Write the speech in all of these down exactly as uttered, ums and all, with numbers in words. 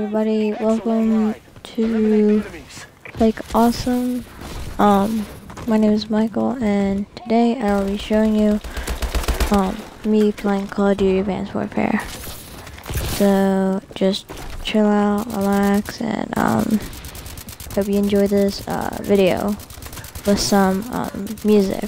everybody, welcome to Like Awesome. Um, my name is Michael, and today I will be showing you um me playing Call of Duty Advanced Warfare. So just chill out, relax, and um hope you enjoy this uh, video with some um, music.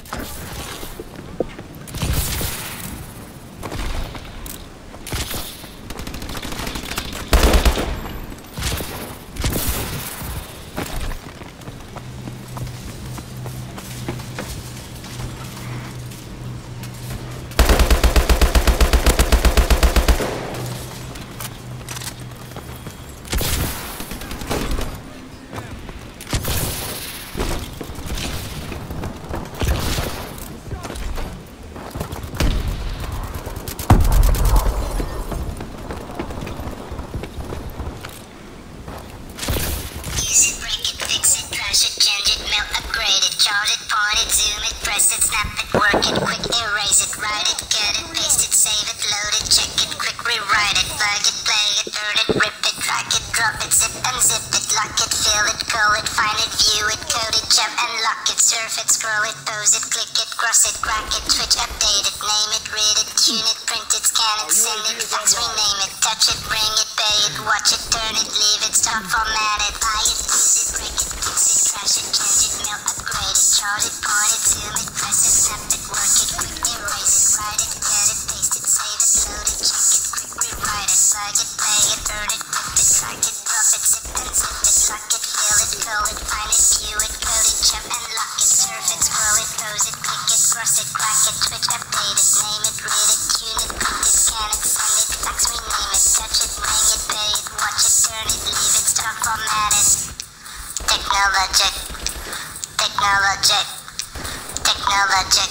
Charge it, point it, zoom it, press it, snap it, work it, quick erase it, write it, cut it, paste it, save it, load it, check it, quick rewrite it, plug it, play it, turn it, rip it, drag it, drop it, zip unzip it, lock it, fill it, call it, find it, view it, code it, jump and lock it, surf it, scroll it, pose it, click it, cross it, crack it, switch, update it, name it, read it, tune it, print it, scan it, send it, fax, rename it, touch it, bring it, pay it, watch it, turn it, leave it, stop, format it, buy it, use it, break it, fix it, crash it, change it, mail, upgrade it, charge it, point it, zoom it, press it, snap it, work it, quick erase it, write it, cut it, paste it, save it, load it, check it, quick rewrite it, plug it, play it, turn it, rip it, drag it, drop it, zip and zip it, lock it, fill it, call it, find it, view it, code it, jump and lock it, surf it, scroll it, pose it, click it, cross it, crack it, switch, update it, name it, read it, tune it, print it, scan it, send it, fax, rename it, touch it, bring it, pay it, watch it, turn it, leave it, stop, format it. Technologic, technologic, technologic,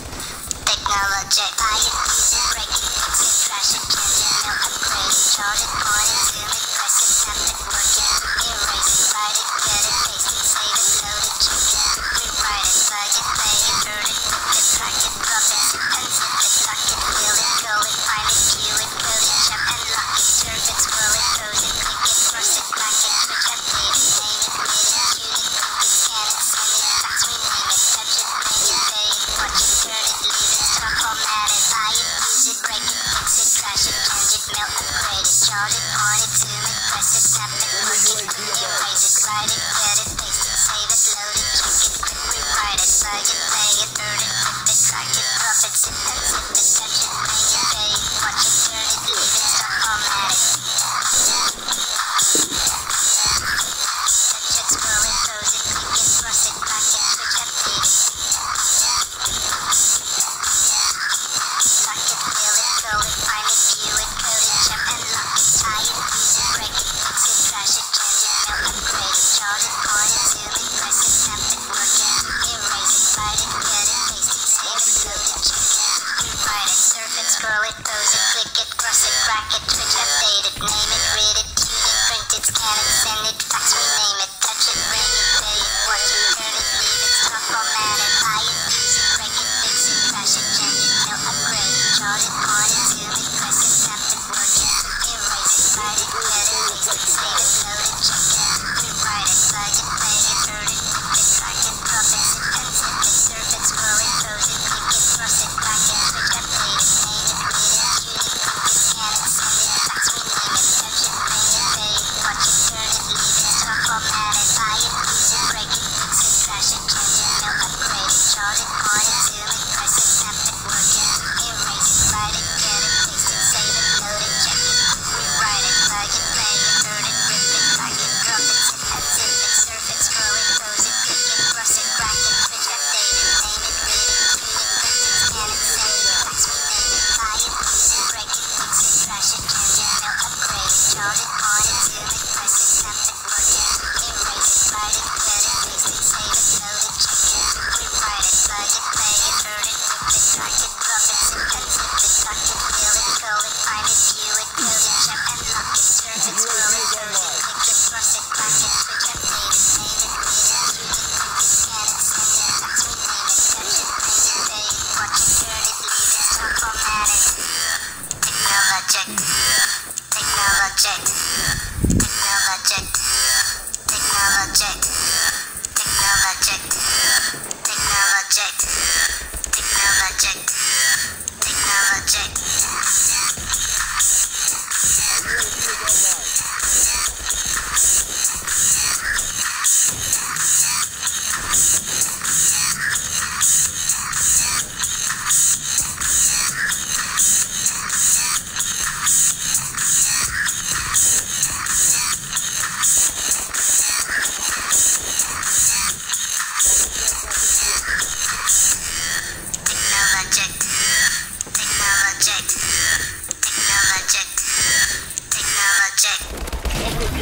technologic. Buy it, use it, break it, fix it, trash it, change it, mail, upgrade it, charge it, point it, zoom it, press it, snap it, work it, erase it, write it, cut it, paste it, save it, load it, check it, rewrite it, plug it, play it, turn it, rip it, drag it, drop it, zip unzip it, lock it, fill it, call it, find it, view it, code it, jump and lock it, surf it, scroll it, pose it, click it, cross it, crack it, switch, update it, name it, read it, tune it, print it, scan it, send it, fax, rename it, touch it, bring it, pay it, watch it, turn it, leave it, stop, format it, buy it, use it, break it, fix it, trash it, change it, mail, upgrade it, charge it, point it, zoom it, press it, snap it, work it, quick erase it, write it, cut it, paste it, save it, load it, check it, quick rewrite it, plug it, play it, turn it, rip it, drag it, drop it, zip and zip it, touch it, bring it, pay it, watch it, turn it, leave it, stop, format it. Touch it, scroll it, pose it, click it, cross it, crack it, switch, update it. Lock it, fill it, call it, find it, view it, code it, jump and lock it, tie it, use it, break it, fix it, trash it, change it, mail, upgrade it, charge it, point it, zoom it, press it, snap it, work it, erase it, write it, cut it, paste it, save it, load it, check it, rewrite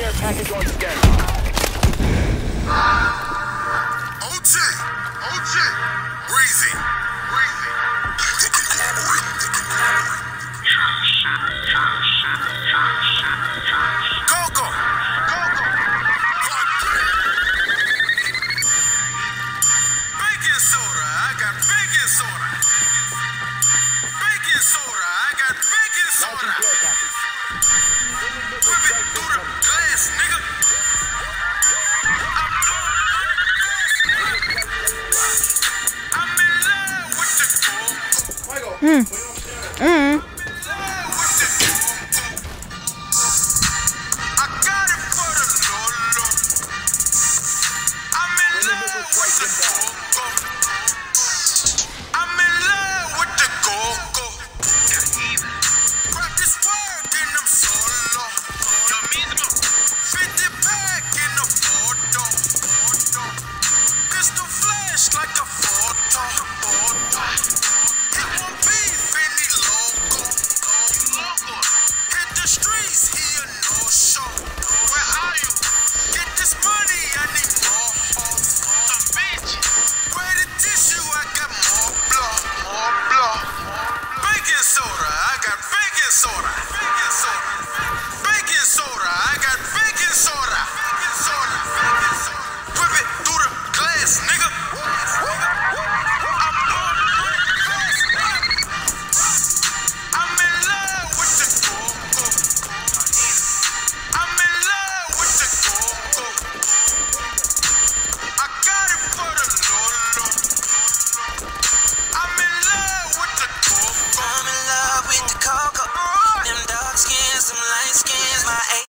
care package on schedule. O G! O G! Breezy! Breezy! The conglomerate, the conglomerate. Coco! Coco! Baking soda! I got baking soda! Baking soda! I got baking soda! Launching care package. Whip it through the glass, nigga! I'm in love with the coco. Mm. Mm. I got it for the Lolo. I'm in love with the coco. I'm in love with the coco. Practice work and I'm solo. Yo mismo.